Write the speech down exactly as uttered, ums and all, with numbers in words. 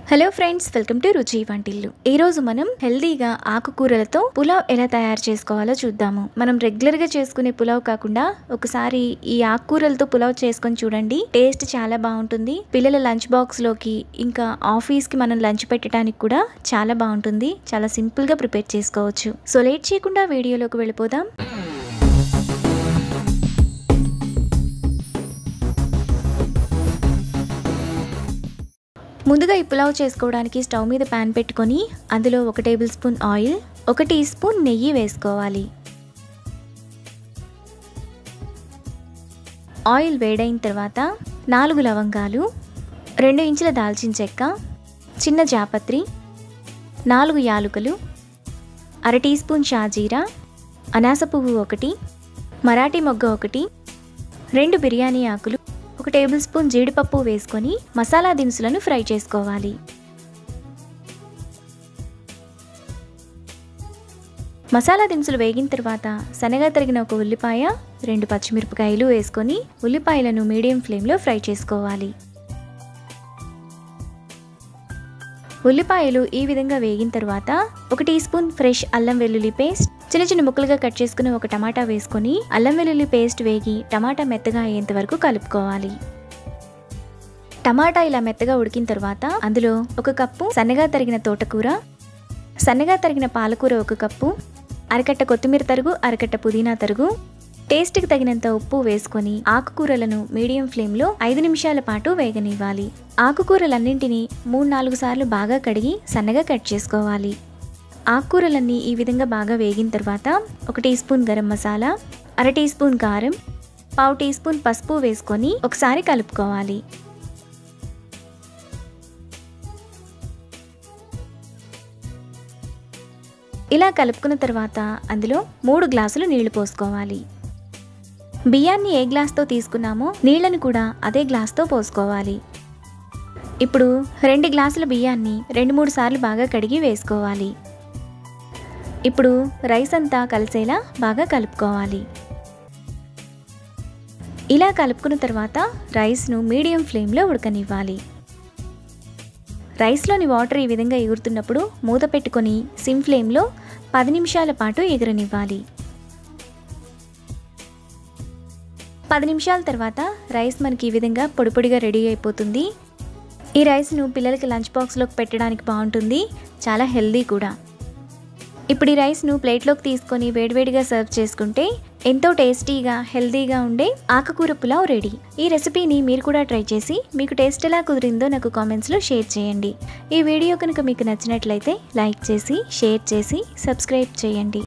Hello friends, welcome to రుచి వంటిల్లు. ఈ రోజు మనం హెల్దీగా ఆకుకూరలతో పులావ్ ఎలా తయారు చేసుకోవాలో చూద్దాము. మనం రెగ్యులర్ గా చేసుకునే పులావ్ కాకుండా ఒకసారి ఈ ఆకుకూరలతో పులావ్ చేసుకొని చూడండి. టేస్ట్ చాలా బాగుంటుంది. పిల్లల లంచ్ బాక్స్ లోకి ఇంకా ఆఫీస్ కి మనం లంచ్ పెట్టడానికి కూడా చాలా బాగుంటుంది. చాలా సింపుల్ గా ప్రిపేర్ చేసుకోవచ్చు. సో లేట్ చేయకుండా వీడియోలోకి వెళ్ళిపోదాం. ముందుగా ఈ పులావ్ చేసుకోవడానికి స్టవ్ మీద ప్యాన్ పెట్టుకొని అందులో ఒక టేబుల్ స్పూన్ ఆయిల్, ఒక టీ స్పూన్ నెయ్యి వేసుకోవాలి. ఆయిల్ వేడైన తర్వాత నాలుగు లవంగాలు, రెండు ఇంచుల దాల్చిన చెక్క, చిన్న జాపత్రి, నాలుగు యాలుకలు, అర టీ స్పూన్ షాజీరా, అనాస పువ్వు ఒకటి, మరాఠీ మొగ్గ ఒకటి, రెండు బిర్యానీ ఆకులు, ఒక టేబుల్ స్పూన్ జీడిపప్పు వేసుకొని మసాలా దినుసులను ఫ్రై చేసుకోవాలి. మసాలా దినుసులు వేగిన తర్వాత సన్నగా తరిగిన ఒక ఉల్లిపాయ, రెండు పచ్చిమిరపకాయలు వేసుకొని ఉల్లిపాయలను మీడియం ఫ్లేమ్లో ఫ్రై చేసుకోవాలి. ఉల్లిపాయలు ఈ విధంగా వేగిన తర్వాత ఒక టీ స్పూన్ ఫ్రెష్ అల్లం వెల్లుల్లి పేస్ట్, చిన్న చిన్న ముక్కలుగా కట్ చేసుకుని ఒక టమాటా వేసుకొని అల్లం వెల్లుల్లి పేస్ట్ వేగి టమాటా మెత్తగా అయ్యేంత వరకు కలుపుకోవాలి. టమాటా ఇలా మెత్తగా ఉడికిన తర్వాత అందులో ఒక కప్పు సన్నగా తరిగిన తోటకూర, సన్నగా తరిగిన పాలకూర ఒక కప్పు, అరకట్ట కొత్తిమీర తరుగు, అరకట్ట పుదీనా తరుగు, టేస్ట్కి తగినంత ఉప్పు వేసుకొని ఆకుకూరలను మీడియం ఫ్లేమ్లో ఐదు నిమిషాల పాటు వేగనివ్వాలి. ఆకుకూరలన్నింటినీ మూడు నాలుగు సార్లు బాగా కడిగి సన్నగా కట్ చేసుకోవాలి. ఆకుకూరలన్నీ ఈ విధంగా బాగా వేగిన తర్వాత ఒక టీ స్పూన్ గరం మసాలా, అర టీ స్పూన్ కారం, పావు టీ స్పూన్ పసుపు వేసుకొని ఒకసారి కలుపుకోవాలి. ఇలా కలుపుకున్న తర్వాత అందులో మూడు గ్లాసులు నీళ్లు పోసుకోవాలి. బియ్యాన్ని ఏ గ్లాస్తో తీసుకున్నామో నీళ్లను కూడా అదే గ్లాస్తో పోసుకోవాలి. ఇప్పుడు రెండు గ్లాసుల బియ్యాన్ని రెండు మూడు సార్లు బాగా కడిగి వేసుకోవాలి. ఇప్పుడు రైస్ అంతా కలిసేలా బాగా కలుపుకోవాలి. ఇలా కలుపుకున్న తర్వాత రైస్ను మీడియం ఫ్లేమ్లో ఉడకనివ్వాలి. రైస్లోని వాటర్ ఈ విధంగా ఎగురుతున్నప్పుడు మూత పెట్టుకొని సిమ్ ఫ్లేమ్లో పది నిమిషాల పాటు ఎగురనివ్వాలి. పది నిమిషాల తర్వాత రైస్ మనకి ఈ విధంగా పొడి పొడిగా రెడీ అయిపోతుంది. ఈ రైస్ను పిల్లలకి లంచ్ బాక్స్లోకి పెట్టడానికి బాగుంటుంది. చాలా హెల్దీ కూడా. ఇప్పుడు ఈ రైస్ను ప్లేట్లోకి తీసుకొని వేడివేడిగా సర్వ్ చేసుకుంటే ఎంతో టేస్టీగా హెల్దీగా ఉండే ఆకుకూర పులావ్ రెడీ. ఈ రెసిపీని మీరు కూడా ట్రై చేసి మీకు టేస్ట్ ఎలా కుదిరిందో నాకు కామెంట్స్లో షేర్ చేయండి. ఈ వీడియో కనుక మీకు నచ్చినట్లయితే లైక్ చేసి, షేర్ చేసి, సబ్స్క్రైబ్ చేయండి.